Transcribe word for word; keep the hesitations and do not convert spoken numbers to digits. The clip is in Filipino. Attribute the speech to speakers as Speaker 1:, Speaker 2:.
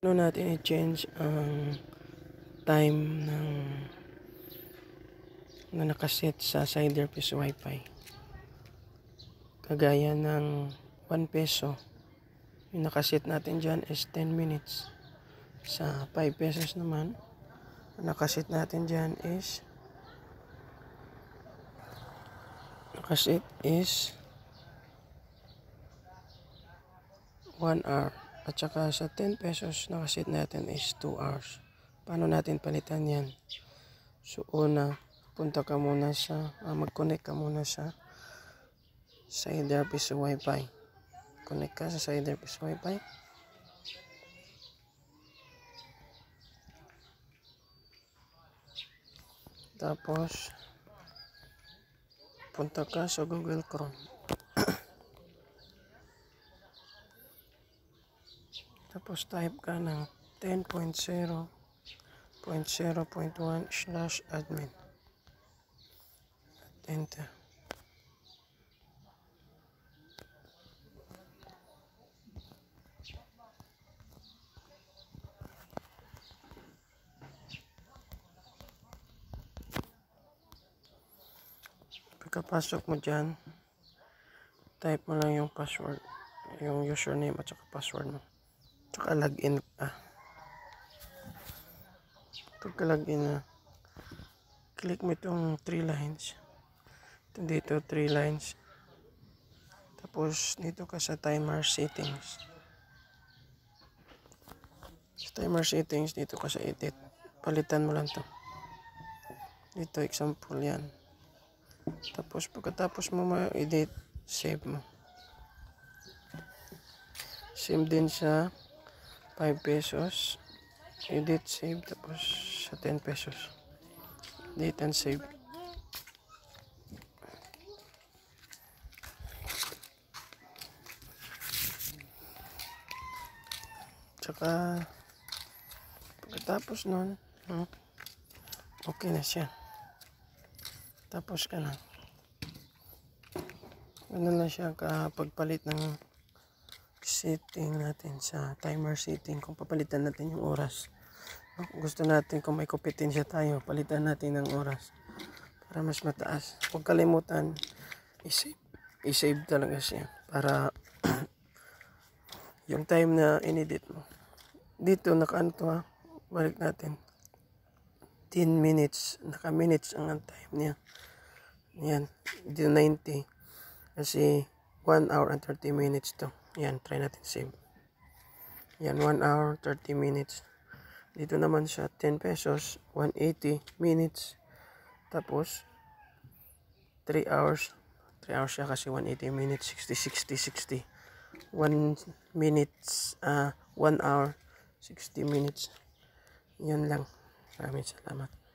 Speaker 1: Paano natin i-change ang time ng na nakaset sa side earpiece wifi? Kagaya ng one peso, yung nakaset natin dyan is ten minutes. Sa five pesos naman, ang nakaset natin dyan is nakaset is one hour. At saka sa ten pesos, nakaset natin is two hours. Paano natin palitan yan? So, una, punta ka muna sa, ah, mag-connect ka muna sa side earpiece wifi. Connect ka sa side earpiece wifi. Tapos, punta ka sa Google Chrome. Tapos, type ka ng ten dot zero dot zero dot one slash admin. At enter. Pagkapasok mo dyan, type mo lang yung password, yung username at saka password mo. Tsaka login ka. Pagka login na, click mo itong three lines. Ito dito, three lines. Tapos, dito ka sa timer settings. Sa timer settings, dito ka sa edit. Palitan mo lang to. Dito, example yan. Tapos, pagkatapos mo ma-edit, save mo. Same din sa five pesos. Edit, save. Tapos, sa ten pesos. Edit and save. Tsaka, pagkatapos nun, hmm, okay na siya. Tapos ka na. Ano na siya kapagpalit ng setting natin sa timer setting. Kung papalitan natin yung oras. Kung gusto natin, kung may kompetensya tayo, palitan natin ng oras. Para mas mataas. Huwag kalimutan, i-save. I-save talaga siya. Para yung time na inedit mo. Dito, naka-ano ha. Balik natin. ten minutes. Naka-minutes ang time niya. Yan. Dito ninety. Kasi one hour and thirty minutes to. Yan. Try natin save. Yan. one hour, thirty minutes. Dito naman sa ten pesos. one hundred eighty minutes. Tapos, three hours. three hours siya kasi one hundred eighty minutes. sixty, sixty, sixty. one minutes. Uh, one hour. sixty minutes. Yan lang. Maraming salamat.